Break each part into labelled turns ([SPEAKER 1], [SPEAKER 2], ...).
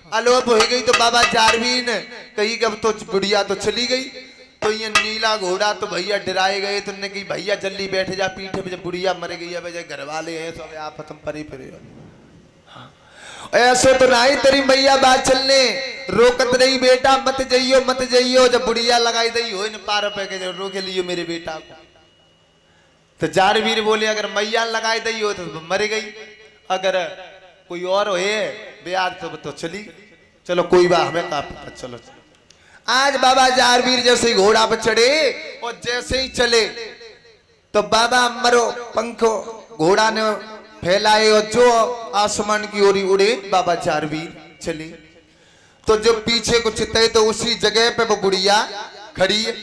[SPEAKER 1] अलोप हो गई तो बाबा जारवीन कही कि अब तो बुढ़िया तो चली गई। तो ये नीला घोड़ा तो भैया डराए गए। तो उन्होंने कही भैया जल्दी बैठ जा पीठे पे, जब बुढ़िया मर गई है भैया घर वाले हैं सब आप तुम परी फिर। ऐसे तो नहीं तेरी मैया बात चलने रोकत रही बेटा मत जाइयो। जब बुढ़िया लगाई दी हो न पार पे के रोके लियो मेरे बेटा को। तो जारवीर बोले अगर मैया लगाई दी हो तो मर गई, अगर कोई और हो ब्याज तो चली। चलो कोई बात हमें का पता। चलो आज बाबा जारवीर जैसे ही घोड़ा पर चढ़े और जैसे ही चले तो बाबा मरो पंखो घोड़ा ने फैलाए और जो आसमान की ओर उड़े बाबा जारवीर चले। तो जो पीछे को चित्ते तो उसी जगह पे वो बुढ़िया खड़ी है।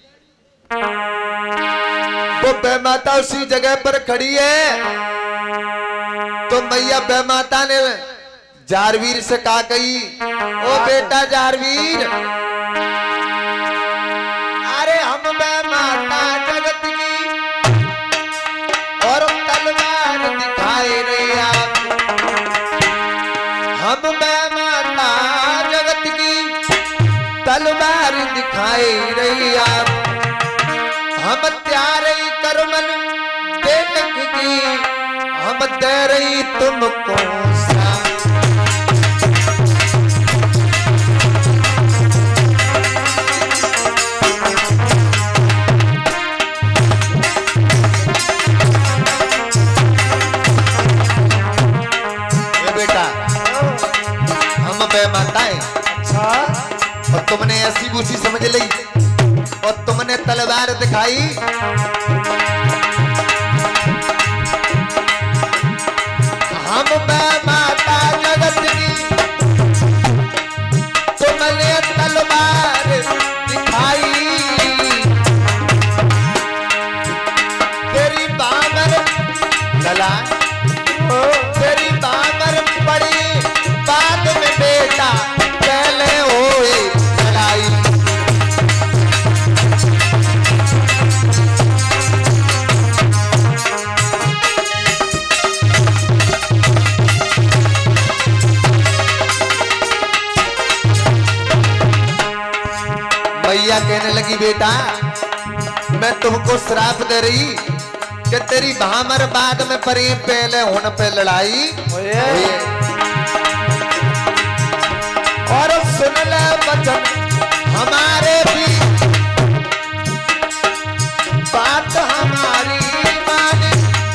[SPEAKER 1] वो बेमाता उसी जगह पर खड़ी है। तो मैया बेमाता ने जारवीर से कहा कही ओ बेटा जारवीर, अरे हम बेमाता जगत की और तलवार दिखाए रहे आप। हम बेमाता जगत की तलवार दिखाए रही आप। हम त्यारे करमन देख की हम दे रही तुमको सा। और तुमने ऐसी बूसी समझ ली और तुमने तलवार दिखाई। हम माता जगत की तुमने तलवार दिखाई। तेरी बाबर चला तेरी बाबर पड़ी बाद में बेटा पहले होए लड़ाई। मैया कहने लगी बेटा मैं तुमको श्राप दे रही कि तेरी भामर बाद में परी पहले होने पे लड़ाई और सुन ले वचन हमारे भी बात हमारी माने।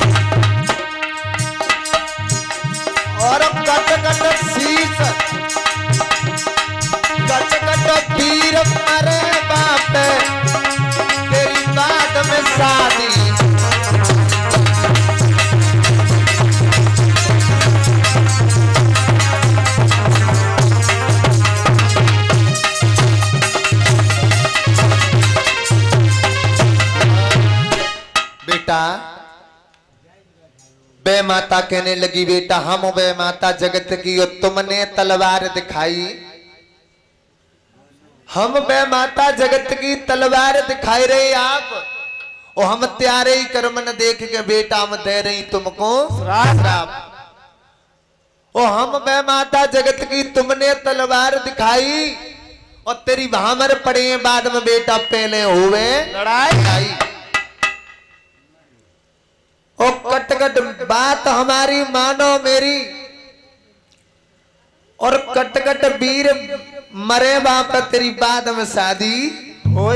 [SPEAKER 1] और कट कट शीश कट कट वीर मरे बाप तेरी बात में शादी। बे माता कहने लगी बेटा हम बे माता जगत की और तुमने तलवार दिखाई। हम बे माता जगत की तलवार दिखाई रहे आप और हम त्यारे ही कर्म न देख के बेटा हम दे रही तुमको श्राप। और हम बे माता जगत की तुमने तलवार दिखाई और तेरी भामर पड़े बाद में बेटा पहले हुए लड़ाई। और कट कट बात हमारी मानो मेरी और कट कट वीर मरे बाप तेरी बाद में शादी हो।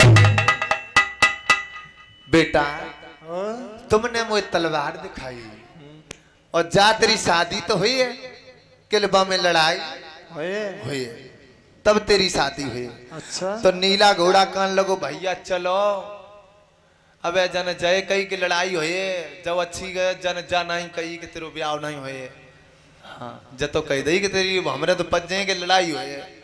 [SPEAKER 1] बेटा तुमने मुझे तलवार दिखाई और जा तेरी शादी तो हुई है किलबा में लड़ाई हुई है तब तेरी शादी हुई। अच्छा तो नीला घोड़ा कान लगो भैया चलो अब जन जय कही की लड़ाई होए जब अच्छी गए जन जा नहीं कही कि तेरे ब्याह नहीं होए। हाँ जब तो कह दी कि तेरी हमरे तो पज जाए कि लड़ाई होए।